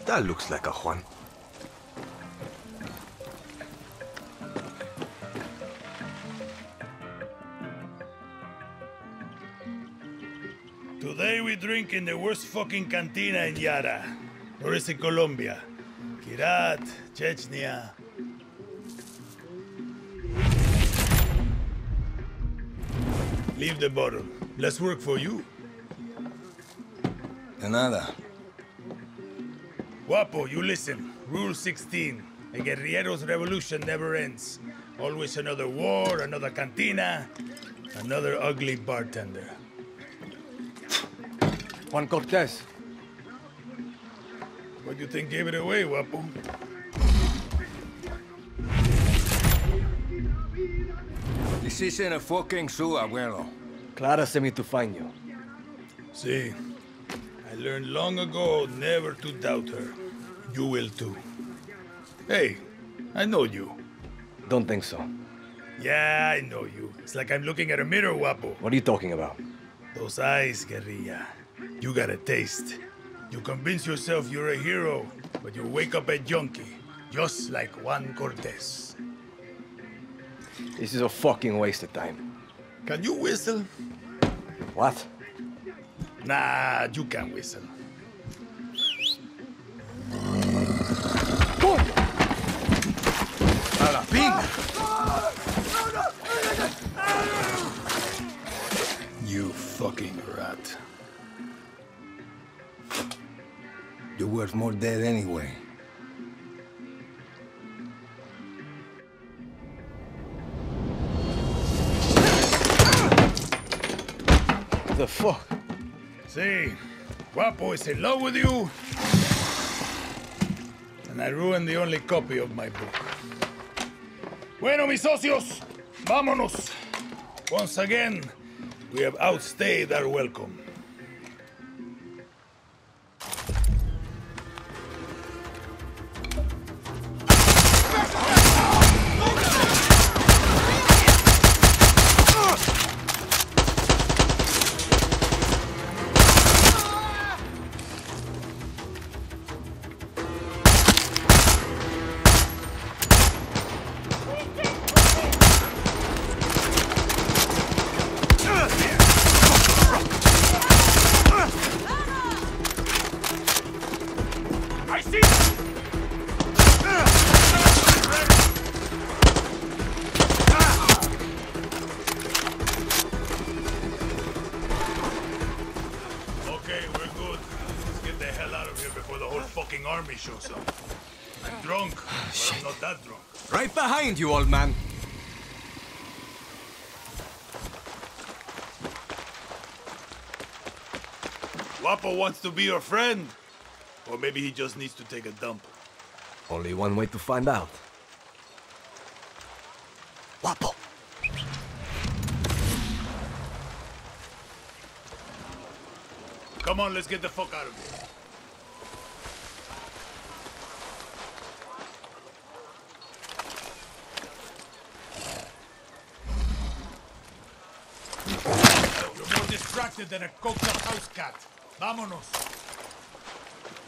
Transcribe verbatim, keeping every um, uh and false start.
That looks like a Juan. Today we drink in the worst fucking cantina in Yara. Or is it Colombia? Kirat, Chechnya. Leave the bottle. Less work for you. De nada. Guapo, you listen. Rule sixteen. A guerrillero's revolution never ends. Always another war, another cantina, another ugly bartender. Juan Cortez. What do you think gave it away, Guapo? This isn't a fucking zoo, abuelo. Clara sent me to find you. See, I learned long ago never to doubt her. You will too. Hey, I know you. Don't think so. Yeah, I know you. It's like I'm looking at a mirror, Guapo. What are you talking about? Those eyes, guerrilla. You got a taste. You convince yourself you're a hero, but you wake up a junkie, just like Juan Cortez. This is a fucking waste of time. Can you whistle? What? Nah, you can't whistle. A la pinga! You fucking rat. You're worth more dead anyway. What the fuck? See, Guapo is in love with you, and I ruined the only copy of my book. Bueno, mis socios, vámonos. Once again, we have outstayed our welcome. Army shows up. I'm drunk, but I'm not that drunk. Right behind you, old man. Guapo wants to be your friend. Or maybe he just needs to take a dump. Only one way to find out. Guapo. Come on, let's get the fuck out of here. You're more distracted than a coked up house cat. Vámonos.